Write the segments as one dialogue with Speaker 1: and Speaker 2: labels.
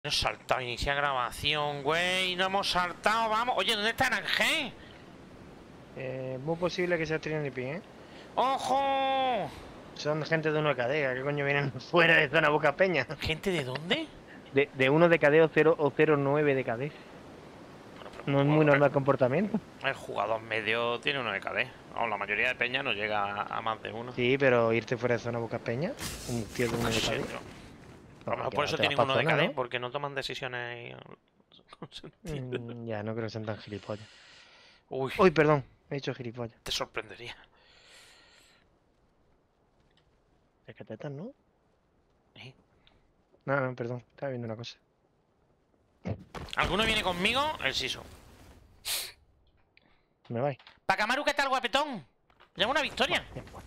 Speaker 1: No hemos saltado, iniciar grabación, güey. No hemos saltado, vamos. Oye, ¿dónde está Ángel?
Speaker 2: Muy posible que sea Trinity, ¿eh?
Speaker 1: ¡Ojo!
Speaker 2: Son gente de 1 KD, ¿qué coño vienen fuera de zona Boca Peña?
Speaker 1: ¿Gente de dónde?
Speaker 2: De 1 de KD o 0,9 de KD.
Speaker 1: Bueno, pero
Speaker 2: No es muy normal comportamiento.
Speaker 1: el jugador medio tiene uno de KD. Vamos, la mayoría de peña no llega a más de uno.
Speaker 2: Sí, pero irte fuera de zona Boca Peña, un tío de 1
Speaker 1: No
Speaker 2: de
Speaker 1: sé,
Speaker 2: KD.
Speaker 1: tío. A
Speaker 2: No,
Speaker 1: lo mejor
Speaker 2: que
Speaker 1: por
Speaker 2: va,
Speaker 1: eso
Speaker 2: te vas
Speaker 1: tienen
Speaker 2: pa'
Speaker 1: uno de
Speaker 2: zona,
Speaker 1: KD,
Speaker 2: ¿no?
Speaker 1: porque no toman decisiones con sentido.
Speaker 2: Ya, no creo que sean tan gilipollas.
Speaker 1: Uy,
Speaker 2: Uy, perdón, he dicho gilipollas.
Speaker 1: te sorprendería.
Speaker 2: Es que tetas, ¿no?
Speaker 1: ¿Eh?
Speaker 2: No, no, perdón, estaba viendo una cosa.
Speaker 1: ¿Alguno viene conmigo? El Siso.
Speaker 2: Me vais.
Speaker 1: Pacamaru, ¿qué tal, guapetón? Lleva una victoria.
Speaker 2: Bien, bueno.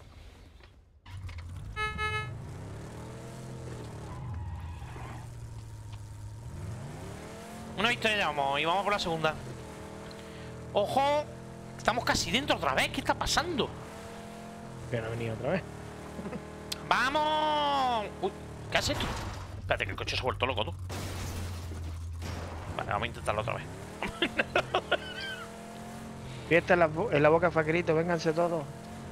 Speaker 1: Una victoria llevamos y vamos por la segunda. ¡Ojo! Estamos casi dentro otra vez. ¿Qué está pasando?
Speaker 2: Que no ha venido otra vez.
Speaker 1: ¡Vamos! Uy, ¿qué has hecho? Espérate, que el coche se ha vuelto loco, tú. Vale, vamos a intentarlo otra vez.
Speaker 2: Fiesta en la boca, faquerito, vénganse todos.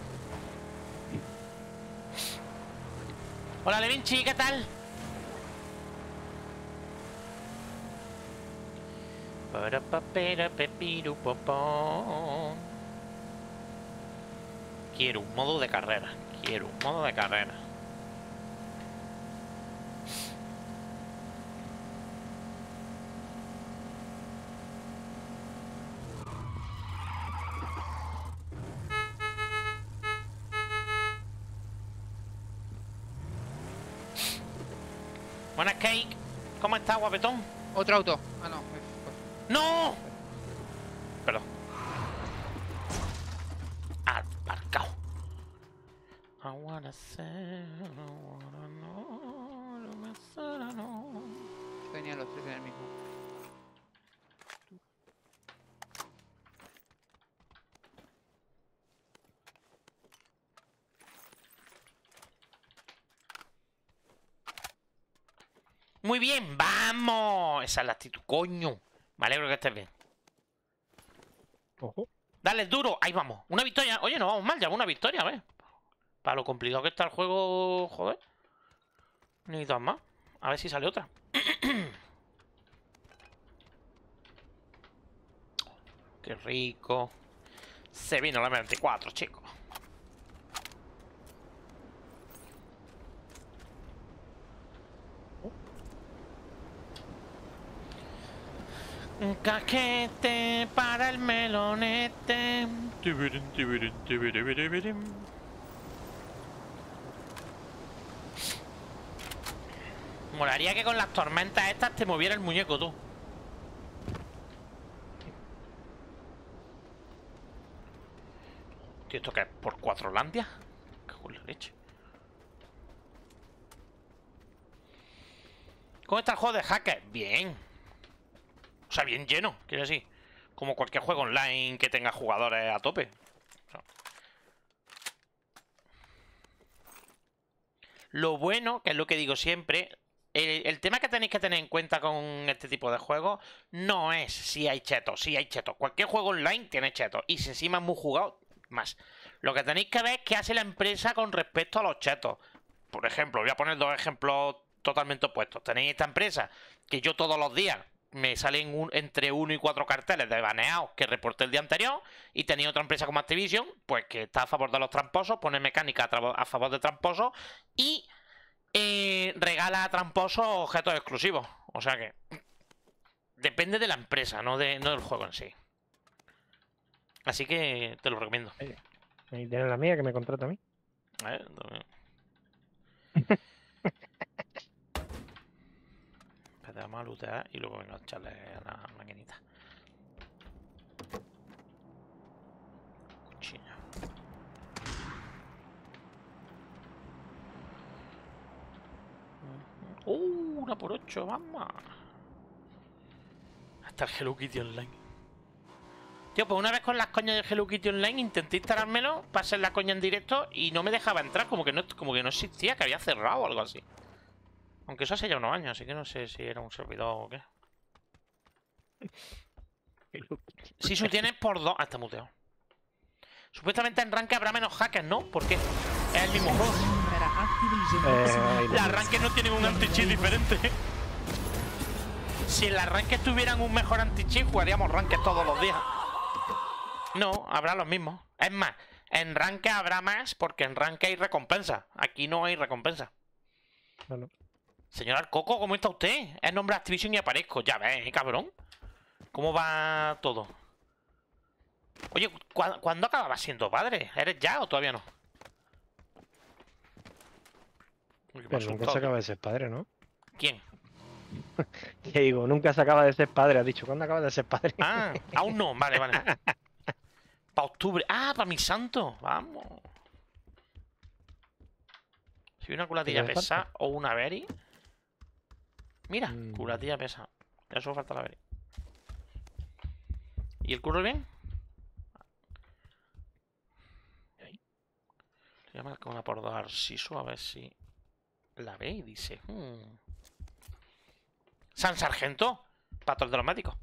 Speaker 1: Hola, Levinchi, ¿qué tal? Para papera pepiru popón. Quiero un modo de carrera. Quiero un modo de carrera. Buenas, Cake. ¿Cómo estás, guapetón?
Speaker 3: Otro auto. Ah, no.
Speaker 1: ¡No! Perdón. Aparcado. I wanna say, I wanna know, no me suena, no.
Speaker 3: Venían los tres en el mismo.
Speaker 1: Muy bien, vamos. Esa es la actitud, coño. Me alegro que estés bien.
Speaker 2: Ojo.
Speaker 1: Dale, duro. Ahí vamos. Una victoria. Oye, no vamos mal. Ya una victoria, a ver. Para lo complicado que está el juego, joder. Necesitas más. A ver si sale otra. Qué rico. Se vino la M24, chicos. Un casquete para el melonete. Molaría que con las tormentas estas te moviera el muñeco, tú. Tío, ¿esto qué es? ¿Por Cuatrolandia? Cago en la leche. ¿Cómo está el juego de hacker? Bien. O sea, bien lleno, quiero decir. Como cualquier juego online que tenga jugadores a tope. O sea. Lo bueno, que es lo que digo siempre, el tema que tenéis que tener en cuenta con este tipo de juegos no es si hay chetos, si hay chetos. Cualquier juego online tiene chetos. Y si encima es muy jugado, más. Lo que tenéis que ver es qué hace la empresa con respecto a los chetos. Por ejemplo, voy a poner dos ejemplos totalmente opuestos. Tenéis esta empresa que yo todos los días me salen entre 1 y 4 carteles de baneados que reporté el día anterior. Y tenéis otra empresa como Activision, pues que está a favor de los tramposos, pone mecánica a favor de tramposos y regala a tramposos objetos exclusivos. O sea que depende de la empresa, no del juego en sí. Así que te lo recomiendo.
Speaker 2: Ahí tienes la mía que me contrata a mí.
Speaker 1: Vamos a lootear y luego venga a echarle a la maquinita. Cuchillo. Una por 8, vamos. Hasta el Hello Kitty Online. Tío, pues una vez con las coñas del Hello Kitty Online intenté instalármelo para hacer la coña en directo y no me dejaba entrar, como que no existía, que había cerrado o algo así. Aunque eso hace ya unos años, así que no sé si era un servidor o qué. Si su tienes por 2... Ah, está muteado. Supuestamente en Rank habrá menos hackers, ¿no? Porque es el mismo juego. Las Ranked no tienen un anti-cheat diferente. Si en las Ranked tuvieran un mejor anti-cheat, jugaríamos Ranked todos los días. No, habrá los mismos. Es más, en Ranked habrá más porque en Ranked hay recompensa. Aquí no hay recompensa.
Speaker 2: Bueno.
Speaker 1: Señor Arcoco, ¿cómo está usted? Es nombre de Activision y aparezco. Ya ves, cabrón. ¿Cómo va todo? Oye, ¿cuándo acababas siendo padre? ¿Eres ya o todavía no? Uy,
Speaker 2: Pero nunca se acaba de ser padre, ¿no?
Speaker 1: ¿Quién?
Speaker 2: Te digo, nunca se acaba de ser padre. Has dicho, ¿cuándo acabas de ser padre?
Speaker 1: Ah, aún no. Vale, vale. Para octubre. Ah, para mi santo. Vamos. Si una culatilla pesa o una berry. Mira, culatilla pesa. Ya solo falta la berry. ¿Y el curro bien? Le voy a marcar una por 2 Arsiso a ver si la ve y dice. San Sargento. Patrón dramático.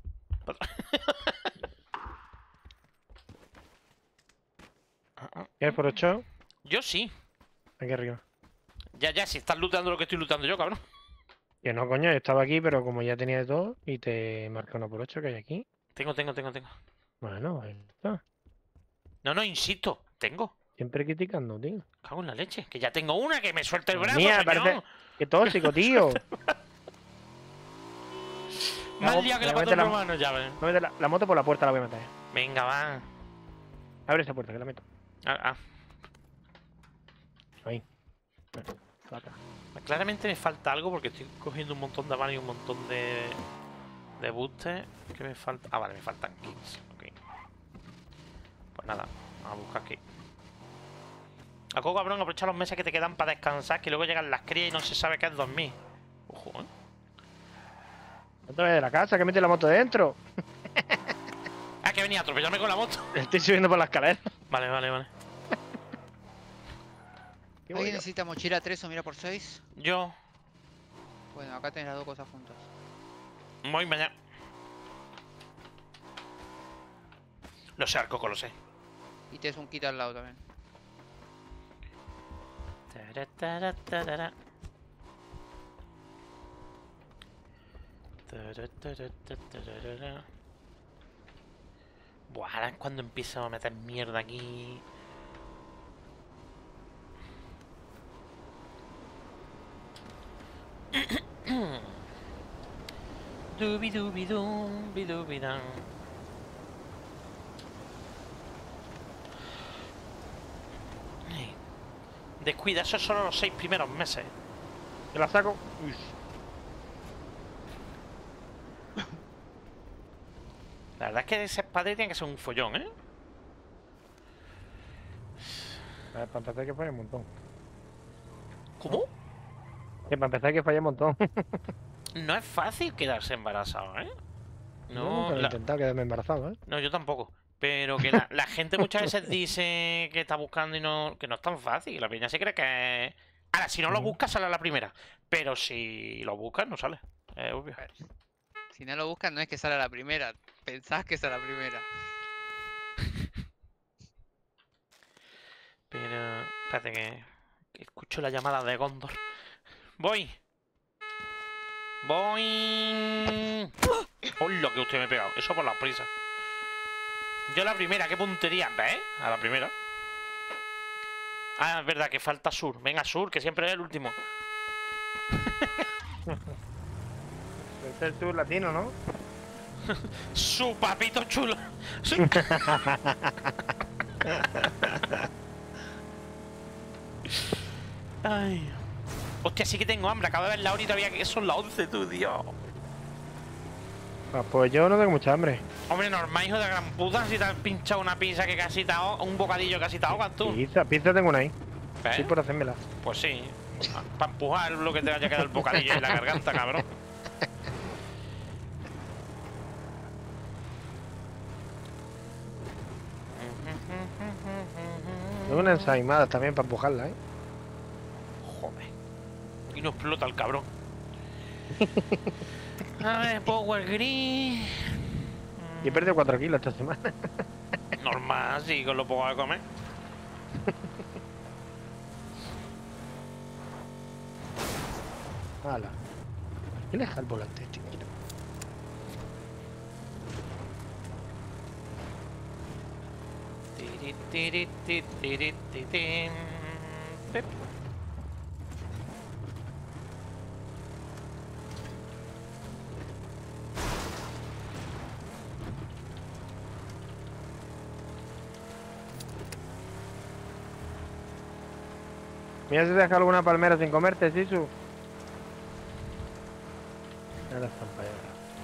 Speaker 2: ¿Quieres por 8?
Speaker 1: Yo sí.
Speaker 2: Aquí arriba.
Speaker 1: Ya, si estás lutando lo que estoy lutando yo, cabrón.
Speaker 2: Que no, coño, yo estaba aquí, pero como ya tenía de todo, y te marca 1 por 8 que hay aquí.
Speaker 1: Tengo.
Speaker 2: Bueno, ahí está.
Speaker 1: No, insisto. Tengo.
Speaker 2: Siempre criticando, tío.
Speaker 1: Cago en la leche. Que ya tengo una que me suelta el brazo,
Speaker 2: Mía,
Speaker 1: señor.
Speaker 2: parece que tóxico, tío.
Speaker 1: Más liado que la patrón romano, ya ves.
Speaker 2: Voy a meter la moto por la puerta, la voy a meter.
Speaker 1: Venga, va.
Speaker 2: Abre esa puerta, que la meto.
Speaker 1: Ah.
Speaker 2: Ahí. Saca.
Speaker 1: Claramente me falta algo porque estoy cogiendo un montón de manos y un montón de boostes. ¿Qué me falta? Ah, vale, me faltan kits. Ok. Pues nada, a buscar aquí. A Coco, cabrón, aprovecha los meses que te quedan para descansar, que luego llegan las crías y no se sabe qué es dormir. Ojo, ¿eh?
Speaker 2: No te vayas de la casa, que mete la moto dentro.
Speaker 1: Ah, que venía a atropellarme con la moto.
Speaker 2: Estoy subiendo por la escalera.
Speaker 1: Vale.
Speaker 3: ¿Alguien necesita mochila 3 o mira por 6?
Speaker 1: Yo
Speaker 3: Bueno, acá tenés las dos cosas juntas.
Speaker 1: voy mañana. Lo sé, Arcoco, lo sé.
Speaker 3: Y tenés un kit al lado también. Buah, ahora es cuando empiezo a meter mierda aquí. Dubi-dubi-dum-bi-dubi-dum. Descuida, eso solo los 6 primeros meses.
Speaker 2: Te la saco. Uy.
Speaker 1: La verdad es que ese padre tiene que ser un follón, ¿eh?
Speaker 2: A ver, para empezar hay que fallar un montón.
Speaker 1: ¿Cómo?
Speaker 2: Que para empezar hay que fallar un montón.
Speaker 1: No es fácil quedarse embarazado, ¿eh?
Speaker 2: Yo nunca he intentado quedarme embarazado, ¿eh?
Speaker 1: No, yo tampoco. Pero que la gente muchas veces dice que está buscando y no, que no es tan fácil. La peña se cree que es... Ahora, si no lo buscas, sale a la primera. Pero si lo buscas, no sale. Es obvio.
Speaker 3: Si no lo buscas, no es que sale a la primera. Pensás que sale a la primera.
Speaker 1: Pero... Espérate que escucho la llamada de Gondor. ¡Voy! ¡Voy! ¡Hola, que usted me ha pegado! Eso por las prisas. Yo la primera, qué puntería. ¿Ves? A la primera. Ah, es verdad que falta Sur. Venga, Sur, que siempre es el último.
Speaker 2: Es el tour latino, ¿no?
Speaker 1: Su papito chulo. Ay. Hostia, sí que tengo hambre. Acabo de ver la hora y todavía que son las 11, tú, Dios.
Speaker 2: Ah, pues yo no tengo mucha hambre.
Speaker 1: Hombre, normal, hijo de gran puta. Si te has pinchado una pizza que casi te ahogas, un bocadillo que casi te ahogas tú.
Speaker 2: Pizza tengo una ahí.
Speaker 1: ¿Ves?
Speaker 2: Sí, por hacérmela.
Speaker 1: Pues sí. Para empujar lo que te vaya a quedar el bocadillo en la garganta, cabrón.
Speaker 2: Tengo una ensaimada también para empujarla, ¿eh?
Speaker 1: Joder. Y no explota el cabrón. A ver, Power Gris.
Speaker 2: Y he perdido 4 kilos esta semana.
Speaker 1: Normal, sí, con lo poco de comer.
Speaker 2: Hala. ¿Qué le deja el volante, este?
Speaker 1: Tiri, tiri, ti, tiri, ti, tin. Pip.
Speaker 2: Mira si te deja alguna palmera sin comerte, Sisu. Ahora están para allá.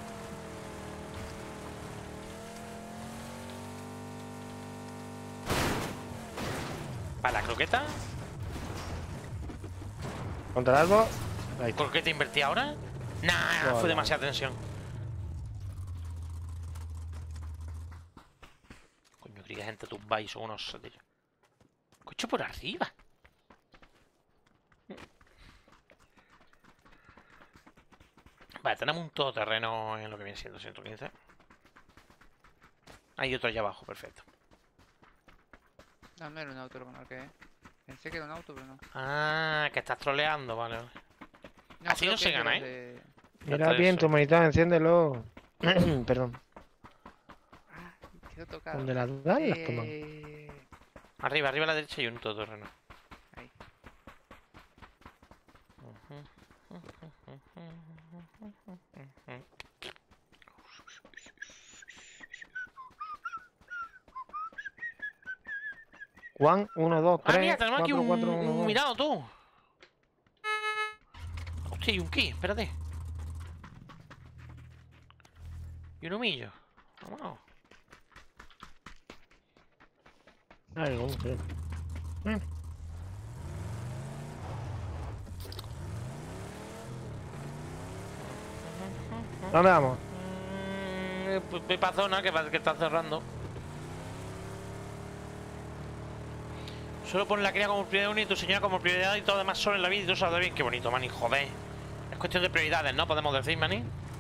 Speaker 1: ¿Para la croqueta?
Speaker 2: ¿Contra el árbol? Ahí está.
Speaker 1: ¿Croqueta invertí ahora? Nah,
Speaker 2: Hola.
Speaker 1: fue demasiada tensión. Coño, creí que gente tumba y son unos satillos. Coche por arriba. Vale, tenemos un todoterreno en lo que viene siendo 115. Hay otro allá abajo, perfecto.
Speaker 3: No, no era un auto lo que es. Pensé que era un auto, pero no.
Speaker 1: Ah, que estás troleando, vale. Vale. Así
Speaker 3: creo
Speaker 1: no
Speaker 3: que
Speaker 1: se
Speaker 3: es de
Speaker 1: gana,
Speaker 3: los
Speaker 1: ¿eh?
Speaker 3: de-
Speaker 2: Mira bien, tu monitor, enciéndelo. Perdón.
Speaker 3: Ah, quedó tocado.
Speaker 2: ¿Dónde las dan? Las toman.
Speaker 1: Arriba, arriba a la derecha hay un todoterreno.
Speaker 3: Ahí.
Speaker 2: Juan, 1, 2, 3.
Speaker 1: Ah, mira, tenemos aquí
Speaker 2: 4, 4, 1,
Speaker 1: un
Speaker 2: 2.
Speaker 1: mirado tú. Hostia, y un ki, espérate. Y un humillo. Vamos.
Speaker 2: Ay, ¿cómo se ve? ¿Dónde vamos?
Speaker 1: Pues ve pa' zona que está cerrando. Solo pon la cría como prioridad 1 y tu señora como prioridad y todo demás solo en la vida y tú sabes bien. Qué bonito, Mani, joder. Es cuestión de prioridades, ¿no? Podemos decir, Mani.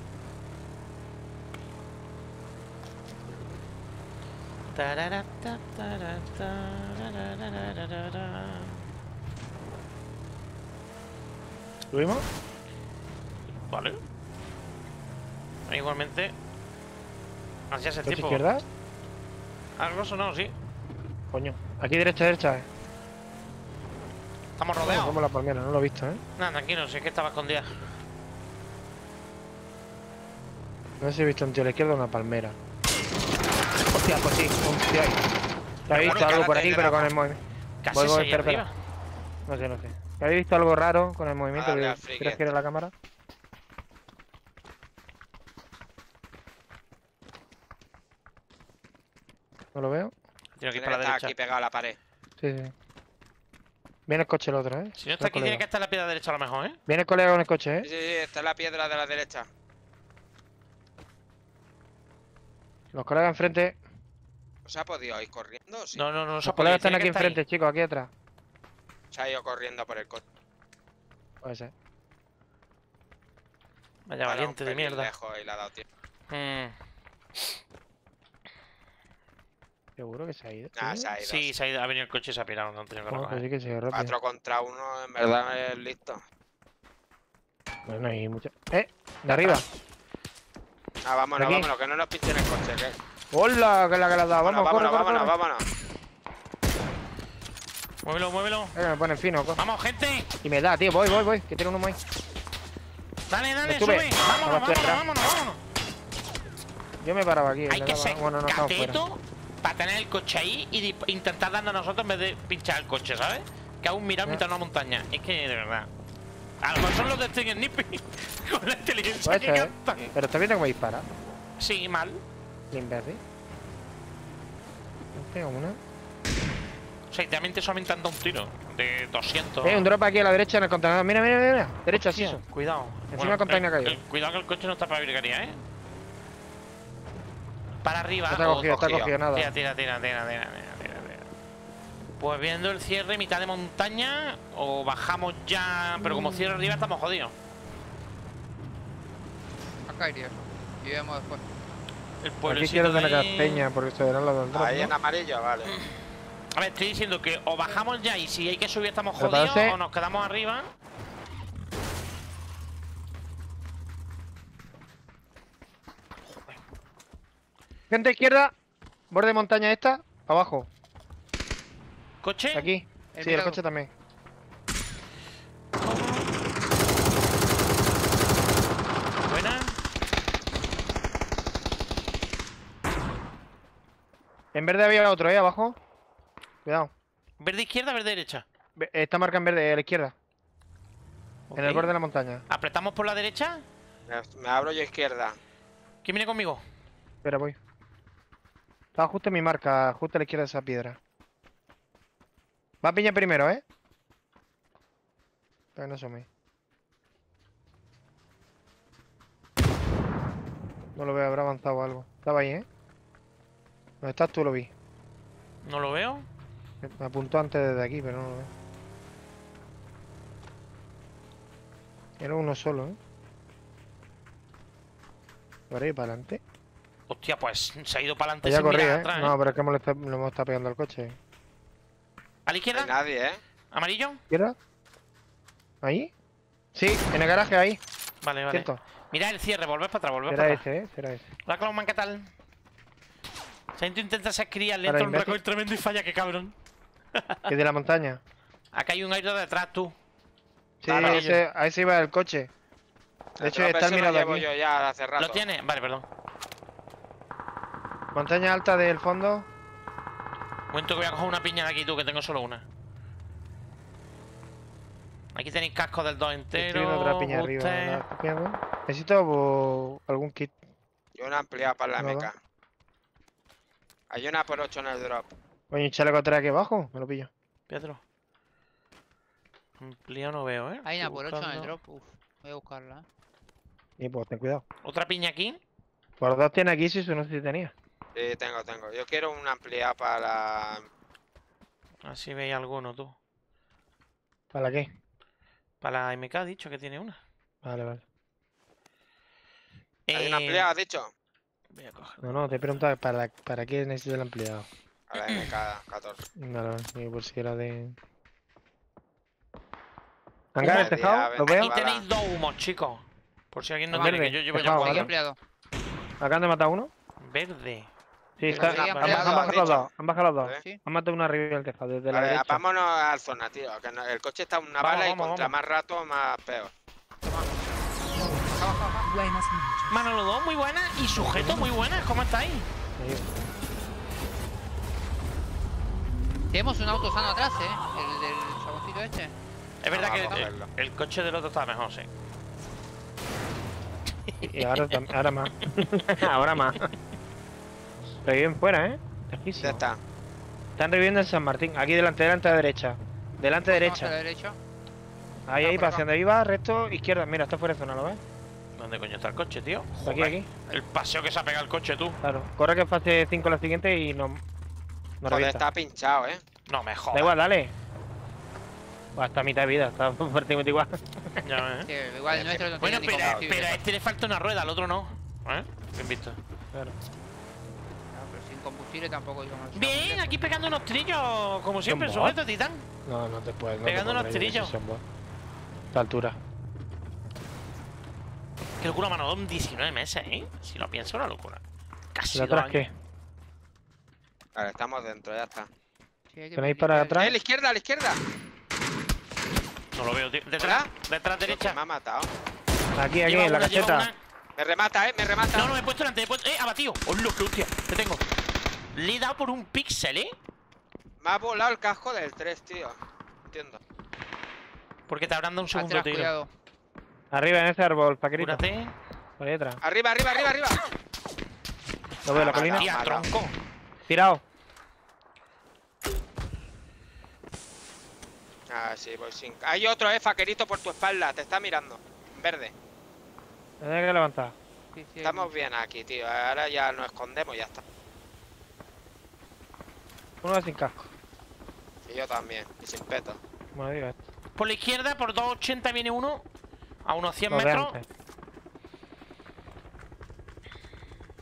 Speaker 2: ¿Subimos?
Speaker 1: Vale. Igualmente. Así hace
Speaker 2: ¿Coche
Speaker 1: tiempo.
Speaker 2: izquierda?
Speaker 1: Algo sonó, sí.
Speaker 2: Coño. Aquí derecha, derecha.
Speaker 1: Estamos
Speaker 2: Como
Speaker 1: rodeados.
Speaker 2: la palmera, no lo he visto, ¿eh?
Speaker 1: Nada, tranquilo, si es que estaba escondida.
Speaker 2: No sé si he visto un tío a la izquierda o una palmera. Hostia, pues sí, un tío ahí. ¿Te habéis visto
Speaker 1: bueno,
Speaker 2: algo por
Speaker 4: quédate
Speaker 2: aquí,
Speaker 4: ahí
Speaker 2: pero con
Speaker 4: debajo.
Speaker 2: el movimiento?
Speaker 1: Casi
Speaker 2: Voy,
Speaker 1: se ahí
Speaker 2: espera, espera.
Speaker 1: arriba.
Speaker 2: No sé, no sé. ¿Te habéis visto algo raro con el movimiento?
Speaker 4: Dale
Speaker 2: que
Speaker 4: al friki
Speaker 2: ¿Quieres que la cámara? No lo veo.
Speaker 1: Tiene que ir
Speaker 4: Tiene
Speaker 1: para la
Speaker 4: que estar
Speaker 1: derecha.
Speaker 4: aquí pegado a la pared.
Speaker 2: Sí, sí. Viene el coche el otro, ¿eh?
Speaker 1: Si no está aquí, tiene que estar la piedra derecha a lo mejor, ¿eh?
Speaker 2: Viene el colega con el coche,
Speaker 4: Sí,
Speaker 2: ¿eh?
Speaker 4: sí, sí, está en la piedra de la derecha.
Speaker 2: Los colegas enfrente.
Speaker 4: ¿No se ha podido ir corriendo? o Sí.
Speaker 1: No, no, no,
Speaker 2: Los colegas están aquí
Speaker 1: enfrente.
Speaker 2: enfrente, chicos, aquí atrás.
Speaker 4: Se ha ido corriendo por el coche.
Speaker 2: Puede ser.
Speaker 1: Vaya
Speaker 4: Para
Speaker 1: valiente
Speaker 4: un
Speaker 1: de
Speaker 4: pelín
Speaker 1: mierda.
Speaker 4: lejos y le ha dado tiempo.
Speaker 2: Seguro que se ha ido.
Speaker 4: Ah,
Speaker 2: ¿Sí?
Speaker 4: se ha ido.
Speaker 1: Sí, se ha ido, ha venido el coche y se ha pirado, no han tenido que
Speaker 2: Oh, pues
Speaker 1: recoger.
Speaker 2: sí que se ha ido rápido.
Speaker 4: 4 contra 1, en verdad es listo.
Speaker 2: Bueno, hay mucho. De arriba.
Speaker 4: Ah, vámonos,
Speaker 2: Aquí.
Speaker 4: vámonos, que no nos pinchen el coche. Que...
Speaker 2: ¡Hola! Que la que le has dado.
Speaker 4: Vámonos,
Speaker 2: Vamos, corre,
Speaker 4: vámonos,
Speaker 2: corre,
Speaker 4: vámonos,
Speaker 2: corre.
Speaker 4: vámonos.
Speaker 1: Muévelo, muévelo.
Speaker 2: Me ponen fino,
Speaker 1: ¡Vamos, gente!
Speaker 2: Y me da, tío. Voy. Que tiene uno más ahí.
Speaker 1: Dale, dale,
Speaker 2: Me sube.
Speaker 1: sube. Vámonos,
Speaker 2: Vamos, estoy
Speaker 1: vámonos,
Speaker 2: atrás.
Speaker 1: vámonos.
Speaker 2: Yo me paraba aquí.
Speaker 1: Hay
Speaker 2: le
Speaker 1: que
Speaker 2: daba-
Speaker 1: ser
Speaker 2: Bueno, no estamos fuera.
Speaker 1: cateto para tener el coche ahí y intentar darnos a nosotros en vez de pinchar el coche, ¿sabes? Que aún mirar
Speaker 2: Ya.
Speaker 1: mitad de una montaña. Es que, de verdad. A lo mejor son los de Sting Snippy. Con la inteligencia
Speaker 2: Puede
Speaker 1: que
Speaker 2: ser, ¿eh?
Speaker 1: captan.
Speaker 2: Pero está viendo cómo dispara.
Speaker 1: Sí, mal.
Speaker 2: Imbécil. Tengo una.
Speaker 1: O sea, y también te solamente anda un tiro de 200.
Speaker 2: Un drop aquí a la derecha en el contenedor. Mira. Derecha, sí.
Speaker 1: Hostia, cuidado.
Speaker 2: Encima del container caído.
Speaker 1: Cuidado que el coche no está para virguería, ¿eh? Para arriba.
Speaker 2: Está
Speaker 1: o-
Speaker 2: cogido, está cogido, nada.
Speaker 1: Tira. Pues viendo el cierre, mitad de montaña, o bajamos ya, pero como cierre arriba estamos jodidos.
Speaker 3: Acá iría yo. Y vemos después.
Speaker 1: El
Speaker 2: Aquí
Speaker 1: pueblecito
Speaker 2: quiero
Speaker 1: de
Speaker 2: tener la
Speaker 1: ahí.
Speaker 2: peña porque se verán los del drop,
Speaker 4: Ahí
Speaker 2: ¿no?
Speaker 4: en amarillo, vale.
Speaker 1: A ver, estoy diciendo que o bajamos ya y si hay que subir estamos
Speaker 2: Pero
Speaker 1: jodidos
Speaker 2: parece-
Speaker 1: o nos quedamos arriba.
Speaker 2: Gente izquierda, borde de montaña esta, abajo,
Speaker 1: ¿Coche?
Speaker 2: aquí.
Speaker 3: El
Speaker 2: Sí, el
Speaker 3: mirado.
Speaker 2: coche también.
Speaker 1: Buena.
Speaker 2: En verde había otro, abajo. Cuidado.
Speaker 1: ¿Verde izquierda, verde derecha?
Speaker 2: Está marca en verde, a la izquierda, en el
Speaker 1: Ok.
Speaker 2: borde de la montaña.
Speaker 1: ¿Apretamos por la derecha?
Speaker 4: Me abro yo izquierda.
Speaker 1: ¿Quién viene conmigo?
Speaker 2: Espera, voy. Está justo en mi marca, justo a la izquierda de esa piedra. Va a piña primero, ¿eh? Para que no asome. No lo veo, habrá avanzado algo. Estaba ahí, ¿eh? ¿Dónde estás tú? Lo vi.
Speaker 1: No lo veo.
Speaker 2: Me apuntó antes desde aquí, pero no lo veo. Era uno solo, ¿eh? Por ahí para adelante.
Speaker 1: Hostia, pues se ha ido para adelante
Speaker 2: Ya
Speaker 1: sin mirar
Speaker 2: corría, ¿eh?
Speaker 1: atrás,
Speaker 2: No, pero es que le hemos estado pegando al coche.
Speaker 1: ¿A la
Speaker 4: No hay
Speaker 1: izquierda?
Speaker 4: nadie, ¿eh?
Speaker 1: ¿Amarillo?
Speaker 2: ¿Izquierda? ¿Ahí? Sí, en el garaje ahí.
Speaker 1: Vale, vale.
Speaker 2: Cierto.
Speaker 1: Mira el cierre, volver para atrás, volver
Speaker 2: Será
Speaker 1: para atrás.
Speaker 2: ese, ¿eh? Será ese.
Speaker 1: Hola, Clonman, ¿qué tal? Sainto intenta ser cría
Speaker 2: Para
Speaker 1: lento, un
Speaker 2: imbécil.
Speaker 1: recoil tremendo y falla, qué cabrón.
Speaker 2: Es de la montaña.
Speaker 1: Acá hay un aire detrás, tú.
Speaker 2: Sí,
Speaker 4: Claro.
Speaker 2: a ese iba el coche. De hecho, está el
Speaker 4: lo
Speaker 2: mirado
Speaker 4: llevo
Speaker 2: aquí.
Speaker 4: yo ya hace rato.
Speaker 1: ¿Lo tiene? Vale, perdón.
Speaker 2: Montaña alta del fondo.
Speaker 1: Momento que voy a coger una piña de aquí, tú, que tengo solo una. Aquí tenéis casco del 2
Speaker 2: Estoy
Speaker 1: entero.
Speaker 2: viendo otra piña arriba.
Speaker 1: booster.
Speaker 2: ¿La estás pillando? Necesito algún kit.
Speaker 4: Yo una ampliada para la
Speaker 2: Nada.
Speaker 4: meca. Hay una por 8 en el drop.
Speaker 2: Oye, un chaleco atrás aquí abajo. Me lo pillo.
Speaker 1: Pedro. Amplio no veo, ¿eh?
Speaker 3: Hay una
Speaker 1: Estoy
Speaker 3: por 8 en el
Speaker 1: buscando.
Speaker 3: drop. Uf, voy a buscarla.
Speaker 2: Y pues ten cuidado.
Speaker 1: Otra piña aquí.
Speaker 2: Por dos tiene aquí, si eso no sé si tenía.
Speaker 4: Sí, tengo. Yo quiero una ampliada para la...
Speaker 1: Así veis alguno, tú.
Speaker 2: ¿Para qué?
Speaker 1: Para la MK ha dicho que tiene una.
Speaker 2: Vale, vale.
Speaker 4: ¿Hay una ampliada, has dicho?
Speaker 1: Voy a coger.
Speaker 2: No, te he preguntado para qué necesito el ampliado.
Speaker 4: A la MK14.
Speaker 2: Vale, vale. Digo, por si era de... Hangar
Speaker 4: Media,
Speaker 2: despejado, lo
Speaker 4: vez.
Speaker 2: veo.
Speaker 1: Aquí tenéis dos humos, chicos. Por si alguien no
Speaker 2: Verde,
Speaker 1: quiere, que yo llevo ya
Speaker 2: dejado,
Speaker 3: Ahí
Speaker 2: vale.
Speaker 3: ampliado.
Speaker 2: Acaban de matar uno.
Speaker 1: Verde.
Speaker 2: Sí,
Speaker 3: Pero
Speaker 2: está.
Speaker 3: sí,
Speaker 2: Han
Speaker 3: ampliado,
Speaker 2: bajado
Speaker 4: has
Speaker 2: los
Speaker 4: dicho.
Speaker 2: dos. Han bajado los dos.
Speaker 4: ¿Vale?
Speaker 3: Sí.
Speaker 2: Han matado uno arriba del tejado, desde la
Speaker 4: Vale,
Speaker 2: derecha.
Speaker 4: vámonos a zona, tío. Que el coche está una
Speaker 1: Vamos,
Speaker 4: bala y
Speaker 1: vamos,
Speaker 4: contra
Speaker 1: vamos.
Speaker 4: más rato, más peor.
Speaker 5: Buenas noches.
Speaker 1: Manolo 2, muy buena. Y sujeto, muy buena. ¿Cómo estáis?
Speaker 2: Ahí.
Speaker 3: Tenemos un auto sano atrás, el del chaboncito este.
Speaker 1: Es verdad
Speaker 4: Vamos a
Speaker 1: que
Speaker 4: verlo.
Speaker 1: el coche del otro está mejor, sí.
Speaker 2: Y ahora, ahora más. Ahora más. Reviven fuera, ¿eh?
Speaker 4: Ya
Speaker 2: Lejísimo.
Speaker 4: está.
Speaker 2: Están reviviendo en San Martín. Aquí delante a la derecha. Delante
Speaker 3: Vamos a
Speaker 2: derecha.
Speaker 3: la derecha.
Speaker 2: Ahí,
Speaker 3: por
Speaker 2: para
Speaker 3: acá.
Speaker 2: hacia donde iba, recto, izquierda. Mira, está fuera de zona, ¿lo ves?
Speaker 1: ¿Dónde coño está el coche, tío?
Speaker 2: Aquí,
Speaker 1: Joder,
Speaker 2: aquí.
Speaker 1: El paseo que se ha pegado el coche, tú.
Speaker 2: Claro. Corre que fase 5 la siguiente y nos
Speaker 4: Joder,
Speaker 2: revienta.
Speaker 4: está pinchado, ¿eh?
Speaker 1: No me
Speaker 2: Da
Speaker 1: jodas.
Speaker 2: igual, dale. Pues hasta mitad de vida, está prácticamente igual.
Speaker 1: Ya ves,
Speaker 3: Sí,
Speaker 1: ¿eh?
Speaker 3: igual el nuestro no
Speaker 1: Bueno,
Speaker 3: tiene ni
Speaker 1: pero
Speaker 3: combustible.
Speaker 1: a este le falta una rueda, al otro no. ¿Eh? Bien visto.
Speaker 2: Claro.
Speaker 3: No, pero sin combustible tampoco digamos.
Speaker 1: Bien, aquí pegando unos trillos, como siempre,
Speaker 2: ¿Son bots?
Speaker 1: sujeto, titán.
Speaker 2: No, no te puedes. No
Speaker 1: Pegando
Speaker 2: te
Speaker 1: unos
Speaker 2: puedes creer
Speaker 1: tirillos.
Speaker 2: que son bots. A esta altura.
Speaker 1: Qué locura, mano, 19 meses, ¿eh? Si lo pienso, una locura. Casi
Speaker 2: ¿Y atrás
Speaker 1: 2
Speaker 2: qué?
Speaker 1: años.
Speaker 4: Vale, estamos dentro, ya está.
Speaker 3: Sí, hay que
Speaker 2: ¿Tenéis
Speaker 3: pedir-
Speaker 2: para atrás?
Speaker 4: ¡A la izquierda, a la izquierda!
Speaker 1: No lo veo, tío. Detrás,
Speaker 4: ¿Hola?
Speaker 1: detrás,
Speaker 4: Tío, que
Speaker 1: derecha.
Speaker 4: me ha matado.
Speaker 2: Aquí, aquí,
Speaker 1: Lleva
Speaker 2: en la
Speaker 1: una, lleva
Speaker 2: caseta.
Speaker 1: una.
Speaker 4: Me remata, me remata.
Speaker 1: No, no, me he puesto delante, me he puesto... abatido. ¡Hola, qué hostia! Te tengo. Le he dado por un píxel, ¿eh?
Speaker 4: Me ha volado el casco del 3, tío. Entiendo.
Speaker 1: Porque te habrán dado un segundo
Speaker 3: Atrás,
Speaker 1: tiro.
Speaker 3: cuidado.
Speaker 2: Arriba en ese árbol, paquerito.
Speaker 1: Cúrate.
Speaker 2: Por ahí atrás.
Speaker 4: Arriba, arriba, arriba, arriba.
Speaker 2: Lo veo, la
Speaker 4: Ah,
Speaker 2: colina.
Speaker 1: Tía,
Speaker 4: Mala.
Speaker 1: tronco.
Speaker 2: Tirado.
Speaker 4: Ah, sí, voy sin... Hay otro, faquerito por tu espalda. Te está mirando. Verde.
Speaker 2: Tendré que levantar.
Speaker 3: Sí, sí,
Speaker 4: Estamos bien aquí, tío. Ahora ya nos escondemos y ya está.
Speaker 2: Uno va sin casco.
Speaker 4: Y yo también. Y sin peto.
Speaker 2: Bueno, digo esto.
Speaker 1: Por la izquierda, por 280 viene uno. A unos 100
Speaker 2: Los de
Speaker 1: metros.
Speaker 2: antes.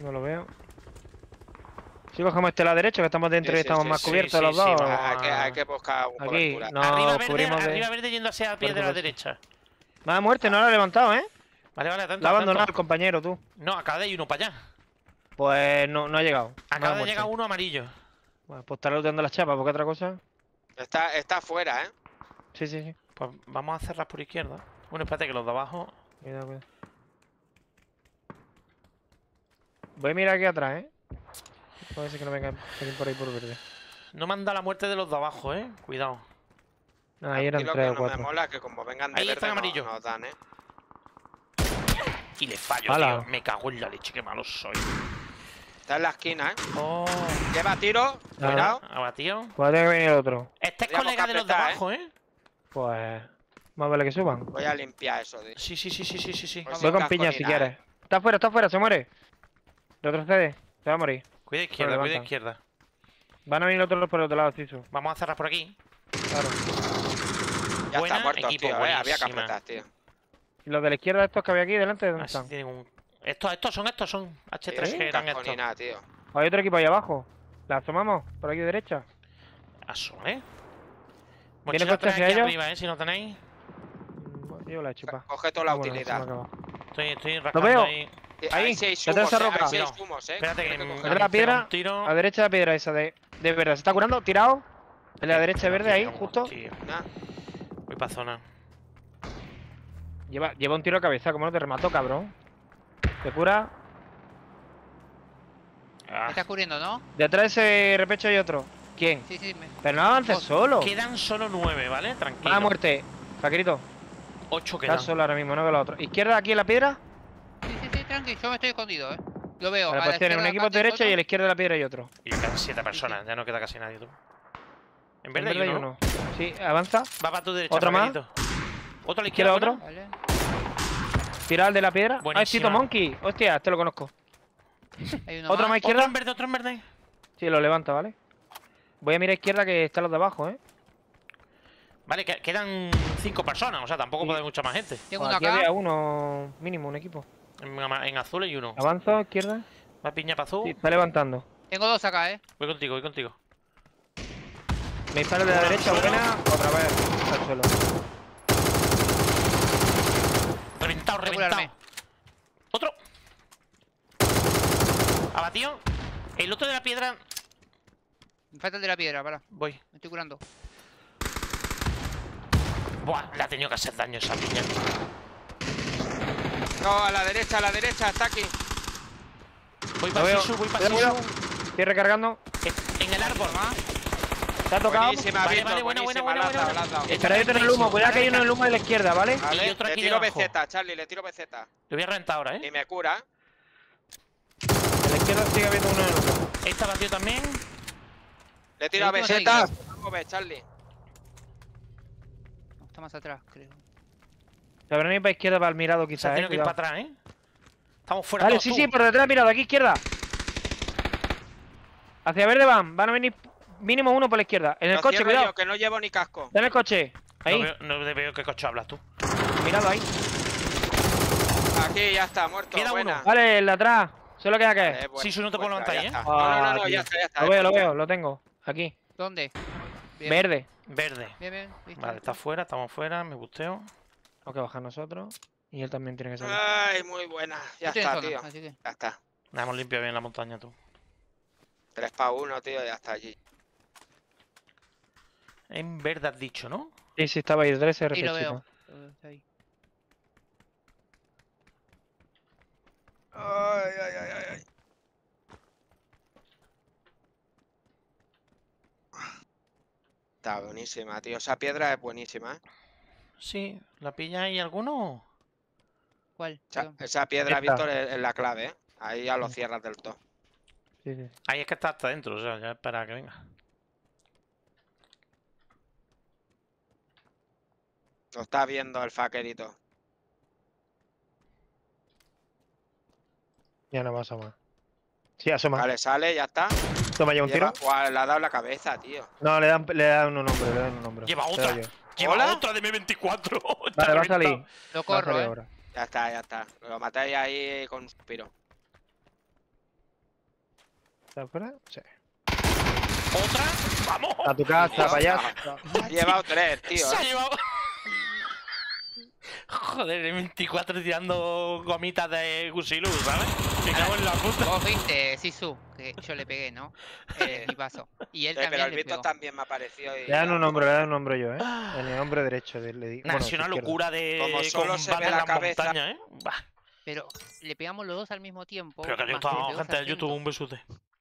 Speaker 2: No lo veo. Si cogemos este lado derecho, que estamos dentro
Speaker 4: Sí,
Speaker 2: y
Speaker 4: sí,
Speaker 2: estamos
Speaker 4: sí,
Speaker 2: más
Speaker 1: sí,
Speaker 2: cubiertos
Speaker 1: sí,
Speaker 2: los
Speaker 1: sí,
Speaker 2: dos.
Speaker 1: vamos.
Speaker 4: Hay que buscar
Speaker 2: Aquí,
Speaker 4: cobertura.
Speaker 2: no,
Speaker 1: arriba verde,
Speaker 2: cubrimos de...
Speaker 1: arriba verde yendo hacia la piedra de la
Speaker 2: Por
Speaker 1: derecha.
Speaker 2: Más muerte, no lo ha levantado, ¿eh?
Speaker 1: Vale, vale, atento,
Speaker 2: La ha abandonado el
Speaker 1: atento.
Speaker 2: compañero, tú.
Speaker 1: No, acaba de ir uno para allá.
Speaker 2: Pues no ha llegado.
Speaker 1: Acaba de
Speaker 2: muerte.
Speaker 1: llegar uno amarillo.
Speaker 2: Bueno, pues estará looteando las chapas, porque otra cosa.
Speaker 4: Está afuera, ¿eh?
Speaker 2: Sí, sí, sí.
Speaker 1: Pues vamos a cerrar por izquierda. Bueno, espérate que los de abajo.
Speaker 2: Cuidado, cuidado. Voy a mirar aquí atrás, ¿eh? Puede ser que no vengan por ahí por verde.
Speaker 1: No manda la muerte de los de abajo, cuidado.
Speaker 2: Ah, ahí eran
Speaker 4: Aquí lo
Speaker 2: 3
Speaker 4: que
Speaker 2: o
Speaker 4: no me
Speaker 2: 4.
Speaker 4: mola es que como vengan de
Speaker 1: Ahí está
Speaker 4: verde
Speaker 1: el amarillo.
Speaker 4: nos dan, ¿eh?
Speaker 1: Y le fallo,
Speaker 2: ¡Hala!
Speaker 1: tío. Me cago en la leche, qué malo soy.
Speaker 4: Está en la esquina, ¿eh?
Speaker 1: Oh,
Speaker 4: Lleva tiro. Cuidado.
Speaker 1: abatido.
Speaker 2: Puede tener que venir el otro.
Speaker 1: Este es
Speaker 4: Tendríamos
Speaker 1: colega
Speaker 4: que
Speaker 1: de los de
Speaker 4: apretar,
Speaker 1: abajo,
Speaker 2: Pues. Más vale que suban.
Speaker 4: Voy a limpiar eso, tío.
Speaker 1: Sí, sí, sí, sí, sí, sí, sí.
Speaker 4: Pues
Speaker 2: Voy
Speaker 4: sin
Speaker 2: con piña
Speaker 4: casco
Speaker 2: si
Speaker 4: ni nada,
Speaker 2: quieres. Está afuera, se muere. Retrocede. Se va a morir.
Speaker 1: Cuida izquierda, cuida
Speaker 2: levantan.
Speaker 1: izquierda.
Speaker 2: Van a venir otros por el otro lado, Ciso.
Speaker 1: Vamos a cerrar por aquí.
Speaker 2: Claro.
Speaker 4: Ya
Speaker 1: Buena,
Speaker 4: está muerto,
Speaker 1: equipo,
Speaker 4: tío. Había que
Speaker 1: buenísima.
Speaker 4: apretar, tío.
Speaker 2: Y los de la izquierda, estos que había aquí delante, ¿dónde
Speaker 1: Así
Speaker 2: están?
Speaker 1: tienen un... Estos son H3
Speaker 4: Sin
Speaker 1: que eran
Speaker 4: casco ni
Speaker 1: estos.
Speaker 4: nada, tío.
Speaker 2: Hay otro equipo ahí abajo. La asomamos, por aquí derecha.
Speaker 1: Aso,
Speaker 2: ¿Viene
Speaker 1: Mochila
Speaker 2: coche
Speaker 1: 3
Speaker 2: hacia
Speaker 1: aquí
Speaker 2: ellos?
Speaker 1: arriba, si no tenéis.
Speaker 2: Yo la he chupado.
Speaker 4: Coge toda la
Speaker 2: Vámonos, se me ha
Speaker 4: utilidad.
Speaker 2: acabado.
Speaker 1: Estoy rascando
Speaker 2: veo.
Speaker 1: ahí.
Speaker 2: Ahí,
Speaker 4: Hay 6
Speaker 2: detrás de
Speaker 4: humos,
Speaker 2: esa roca.
Speaker 4: hay 6
Speaker 1: Cuidado.
Speaker 4: humos,
Speaker 1: Espérate que
Speaker 4: Tienes
Speaker 1: me
Speaker 4: coger.
Speaker 2: ¿Verdad la piedra?
Speaker 1: un tiro.
Speaker 2: A la derecha de la piedra esa de verdad. ¿Se está curando? ¿Tirado? El de la derecha verde ahí,
Speaker 1: Vamos,
Speaker 2: justo.
Speaker 1: tío.
Speaker 4: Nah.
Speaker 1: Voy pa' zona.
Speaker 2: Lleva un tiro a cabeza, como no te remató, cabrón. Te cura.
Speaker 3: Me
Speaker 1: Ah,
Speaker 3: estás cubriendo, ¿no?
Speaker 2: Detrás de ese repecho hay otro. ¿Quién?
Speaker 3: Sí, sí.
Speaker 2: Pero no avances
Speaker 3: Dos.
Speaker 2: solo.
Speaker 1: quedan solo 9, ¿vale? Tranquilo.
Speaker 2: Mala muerte. Faquerito.
Speaker 1: 8 quedan.
Speaker 2: Estás solo ahora mismo, no veo la otra. ¿Izquierda aquí en la piedra?
Speaker 3: Sí, tranqui. Yo me estoy escondido, Lo veo.
Speaker 2: Vale,
Speaker 3: a
Speaker 2: pues
Speaker 3: la
Speaker 2: tiene un
Speaker 3: izquierda
Speaker 2: equipo
Speaker 3: acá
Speaker 2: derecha y a la
Speaker 3: otro.
Speaker 2: izquierda de la piedra hay otro.
Speaker 1: Y quedan 7 personas, ya no queda casi nadie, tú. En
Speaker 2: En
Speaker 1: verde hay uno.
Speaker 2: Sí, avanza.
Speaker 1: Va para tu derecha,
Speaker 2: ¿Otro más?
Speaker 1: Paquetito. Otro a la
Speaker 2: ¿Izquierda
Speaker 1: izquierda,
Speaker 2: otro?
Speaker 1: bueno.
Speaker 3: Vale.
Speaker 2: Tira al de la piedra. Ah, es
Speaker 1: Buenísima.
Speaker 2: Tito Monkey. Hostia, este lo conozco.
Speaker 3: Hay uno
Speaker 2: Otro más
Speaker 3: más.
Speaker 2: izquierda.
Speaker 1: Otro en verde.
Speaker 2: Sí, lo levanta, ¿vale? Voy a mirar izquierda que están los de abajo, ¿eh?
Speaker 1: Vale, quedan 5 personas, o sea, tampoco
Speaker 2: Sí.
Speaker 1: puede haber mucha más gente.
Speaker 3: Tengo uno
Speaker 2: Aquí
Speaker 3: acá.
Speaker 2: había uno mínimo, un equipo.
Speaker 1: En azul hay uno.
Speaker 2: Avanzo, izquierda.
Speaker 1: Va piña para azul.
Speaker 2: Sí, está levantando.
Speaker 3: Tengo dos acá,
Speaker 1: Voy contigo, voy contigo.
Speaker 2: Me dispara el de la derecha, buena. Otra vez. Al suelo.
Speaker 1: Reventado,
Speaker 3: Voy a
Speaker 1: reventado.
Speaker 3: curarme.
Speaker 1: Otro. Abatido. El otro de la piedra.
Speaker 3: Me falta el de la piedra, para.
Speaker 1: Voy.
Speaker 3: Me estoy curando.
Speaker 1: Buah, le ha tenido que hacer daño esa piña.
Speaker 4: No, a la derecha, está aquí.
Speaker 1: Voy
Speaker 2: Lo
Speaker 1: para
Speaker 2: veo.
Speaker 1: Sisu, voy para
Speaker 2: Cuidado,
Speaker 1: Sisu.
Speaker 2: cuidado. Estoy recargando.
Speaker 1: En el árbol.
Speaker 2: ¿Te ha tocado?
Speaker 4: Buenísima,
Speaker 1: Vale,
Speaker 4: Víctor,
Speaker 1: vale, buena,
Speaker 4: buenísima,
Speaker 1: buena,
Speaker 4: la has dado,
Speaker 1: buena.
Speaker 4: la has dado.
Speaker 2: Estaré dentro del humo. Cuidado que hay uno en el humo de la izquierda, ¿vale?
Speaker 4: Vale,
Speaker 1: Y otro
Speaker 4: le
Speaker 1: aquí
Speaker 4: tiro
Speaker 1: debajo.
Speaker 4: BZ, Charlie, le tiro BZ.
Speaker 1: Le voy a reventar ahora,
Speaker 4: Y me cura.
Speaker 2: A la izquierda sigue habiendo uno en el humo.
Speaker 1: Está batido también.
Speaker 4: Le tiro a
Speaker 3: El último
Speaker 4: BZ.
Speaker 3: está aquí.
Speaker 4: Vamos a ver, Charlie.
Speaker 3: No, está más atrás, creo.
Speaker 2: Se habrán ido para izquierda para el mirado,
Speaker 1: Se ha
Speaker 2: quizás,
Speaker 1: tenido que ir para
Speaker 2: cuidado.
Speaker 1: atrás, Estamos fuera
Speaker 2: Vale,
Speaker 1: todos,
Speaker 2: sí,
Speaker 1: tú.
Speaker 2: sí, por detrás, mirado, aquí izquierda. Hacia verde van a venir mínimo uno por la izquierda. En el
Speaker 4: Lo
Speaker 2: coche,
Speaker 4: cierro
Speaker 2: cuidado.
Speaker 4: yo, que no llevo ni casco.
Speaker 2: En el coche. Ahí,
Speaker 1: No veo qué coche hablas tú.
Speaker 2: mirado ahí.
Speaker 4: Aquí, ya está, muerto.
Speaker 1: Queda
Speaker 4: buena.
Speaker 1: uno.
Speaker 2: Vale, el de atrás. Solo queda que.
Speaker 4: Buena,
Speaker 1: Sí, no te puedo
Speaker 4: buena,
Speaker 1: levantar
Speaker 4: ya
Speaker 1: ahí,
Speaker 4: está.
Speaker 2: Ah,
Speaker 4: No,
Speaker 2: tío.
Speaker 4: ya está, ya está.
Speaker 2: Lo veo, lo tengo. Aquí.
Speaker 3: ¿Dónde? Bien,
Speaker 2: Verde.
Speaker 1: Verde.
Speaker 3: Bien, listo.
Speaker 1: Vale, está fuera, estamos fuera, me busteo.
Speaker 2: Tengo que bajar nosotros. Y él también tiene que salir.
Speaker 4: Ay, muy buena. Ya
Speaker 3: Estoy en
Speaker 4: está,
Speaker 3: zona,
Speaker 4: tío.
Speaker 3: así que-
Speaker 4: Ya está.
Speaker 1: La hemos limpiado bien la montaña, tú.
Speaker 4: 3 para 1, tío, ya está allí.
Speaker 1: En verde has dicho, ¿no?
Speaker 2: Sí, sí, estaba ahí detrás ese
Speaker 3: Sí, lo
Speaker 2: repechito.
Speaker 3: veo. Lo veo, está ahí.
Speaker 4: Ay, ay, ay, ay, ay. Está buenísima, tío. Esa piedra es buenísima, ¿eh?
Speaker 1: Sí, ¿la pilla ahí alguno?
Speaker 3: ¿Cuál?
Speaker 4: Esa piedra,
Speaker 2: Esta.
Speaker 4: Víctor, es la clave, ¿eh? Ahí ya lo cierras del todo.
Speaker 2: Sí, sí.
Speaker 1: Ahí es que está hasta adentro, o sea, ya espera que venga.
Speaker 4: Lo está viendo el faquerito.
Speaker 2: Ya no va a asomar. Sí, asoma.
Speaker 4: Vale, sale, ya está.
Speaker 2: Toma ya un tiro.
Speaker 4: Buah, le ha dado la cabeza, tío.
Speaker 2: No, le dan un nombre, le dan un nombre.
Speaker 1: Lleva
Speaker 2: Te
Speaker 1: otra.
Speaker 2: doy yo.
Speaker 1: Lleva
Speaker 4: ¿Hola?
Speaker 1: otra de M24.
Speaker 2: Vale, va a salir.
Speaker 3: Lo
Speaker 2: Va a
Speaker 3: corro,
Speaker 2: salir ahora.
Speaker 4: Ya está, ya está. Lo matáis ahí con un suspiro.
Speaker 2: ¿Te acuerdas? Sí.
Speaker 1: ¿Otra? ¡Vamos!
Speaker 2: A tu casa,
Speaker 4: Dios.
Speaker 2: payaso.
Speaker 4: Ha llevado 3, tío.
Speaker 1: Se ha llevado. Joder, el 24 tirando gomitas de Gusilú, ¿sabes? Me cago en la puta.
Speaker 3: Vos viste, Sisu, que yo le pegué, ¿no? Mi paso. Y él
Speaker 4: Pero
Speaker 3: también
Speaker 4: el
Speaker 3: le
Speaker 4: Víctor
Speaker 3: pegó.
Speaker 4: también me apareció. Y
Speaker 2: Le dan un hombro yo, En el hombro derecho. Le di.
Speaker 1: Nah,
Speaker 2: Bueno,
Speaker 1: es una
Speaker 2: izquierdo.
Speaker 1: locura de
Speaker 4: Como solo se ve
Speaker 1: combate en
Speaker 4: la
Speaker 1: las
Speaker 4: cabeza.
Speaker 1: montañas, ¿eh? Bah.
Speaker 3: Pero le pegamos los dos al mismo tiempo.
Speaker 1: Pero que yo
Speaker 3: más le
Speaker 1: estaba
Speaker 3: pegó
Speaker 1: gente del
Speaker 3: Sargento.
Speaker 1: YouTube, un besote.